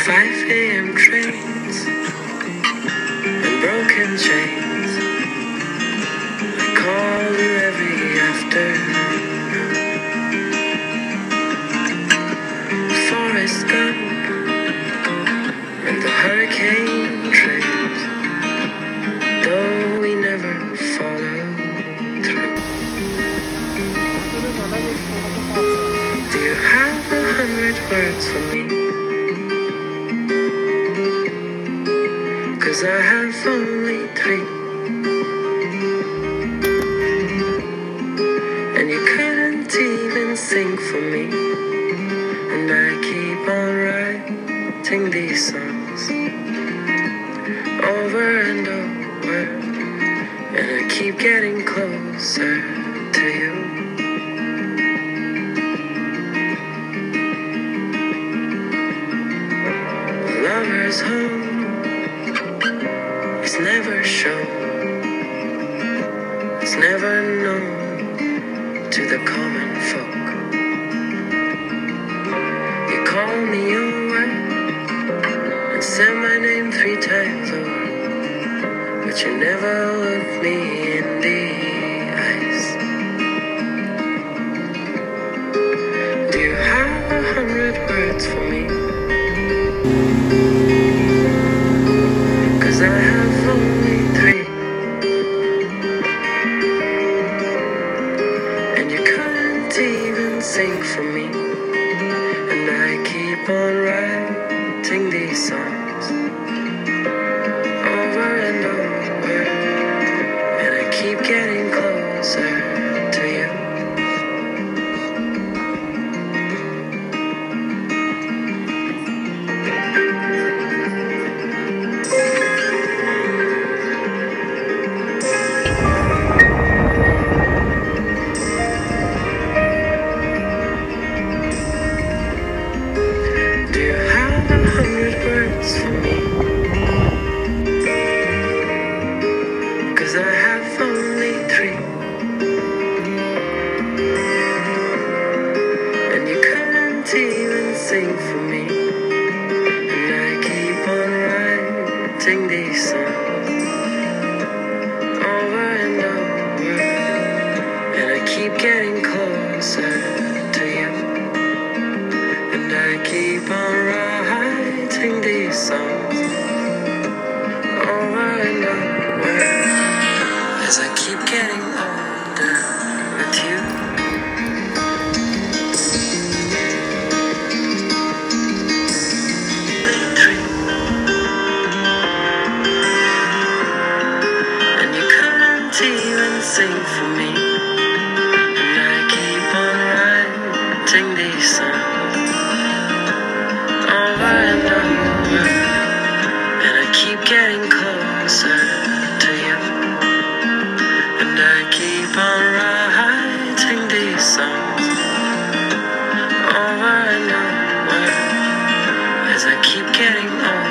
5 a.m. trains and broken chains. I call you every afternoon. Forrest Gump and the hurricane trains, though we never follow through. Do you have 100 words for me? 'Cause I have only 3, and you couldn't even sing for me. And I keep on writing these songs over and over, and I keep getting closer to you. A lover's home is never shown, it's never known to the common folk. You call me over and say my name 3 times over, but you never look me in the eyes. Do you have 100 words for me? 'Cause I have only 3, and you couldn't even sing for me. And I keep on writing these songs over and over, and I keep getting closer to you. Do you have 100 words for me? 'Cause I have only 3, and you couldn't even sing for me. And I keep on writing these songs over and over, and I keep getting closer to you. And I keep on writing these songs over and over, as I keep getting older with you. And you couldn't even sing for me. And I keep on writing these songs over and over, and I keep getting closer to you. And I keep on writing these songs over and over, as I keep getting older.